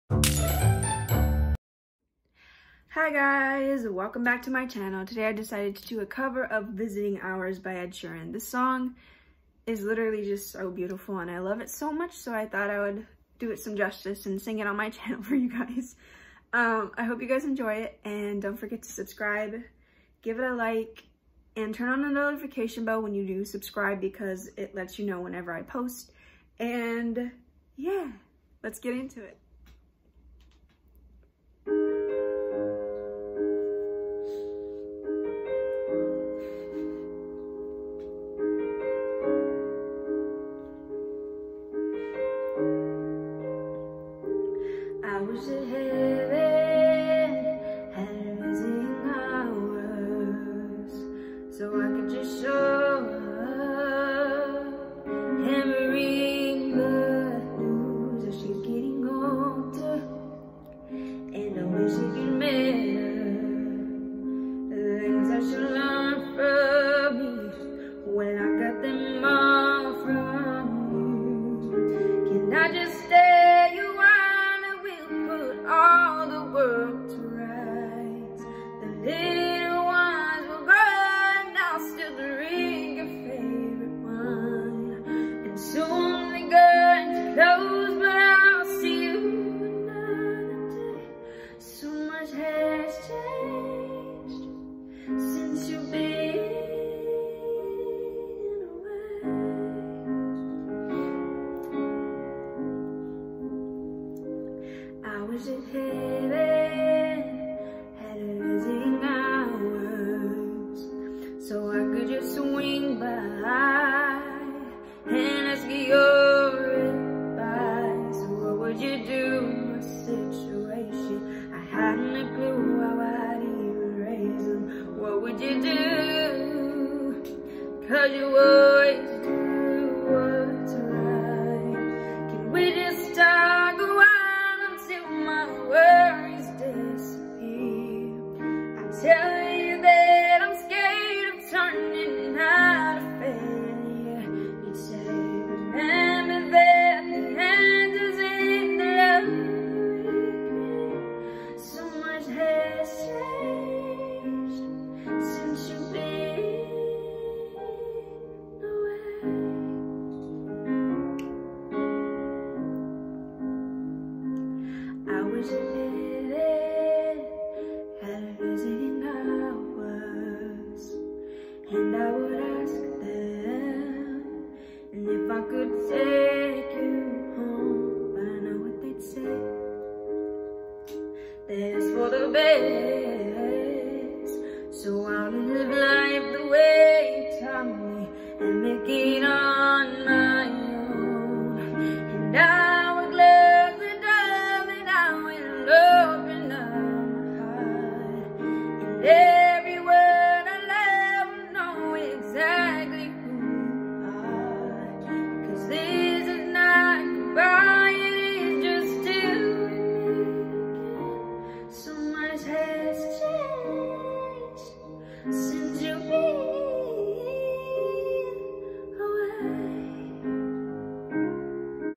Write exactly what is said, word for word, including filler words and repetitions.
Hi guys, welcome back to my channel. Today I decided to do a cover of Visiting Hours by Ed Sheeran. This song is literally just so beautiful and I love it so much, so I thought I would do it some justice and sing it on my channel for you guys. Um, I hope you guys enjoy it, and don't forget to subscribe, give it a like, and turn on the notification bell when you do subscribe because it lets you know whenever I post. And yeah, let's get into it. I was in heaven, had visiting hours, so I could just show up and bring the news that she's getting older, and I wish it could matter the things I should learn from you when I got them all from you. Can I just stay a while? All the work to right. The little ones will grow and I'll still drink your favorite wine. And soon the gardens close, but I'll see you another day. So much has changed since you've been I was in heaven, had a visiting hours, so I could just swing by and ask your advice. What would you do in my situation? I hadn't a clue how I'd even raise them. What would you do? Cause you always do what's right. Can we just talk a while? My worries disappear. I tell you that I'm scared of turning out a failure. You'd say, remember that the end is in the love. So much has changed since you've been away. I was in heaven, had a visiting hours, and I would ask them, and if I could take you home, I know what they'd say. That's for the best, so I'll live life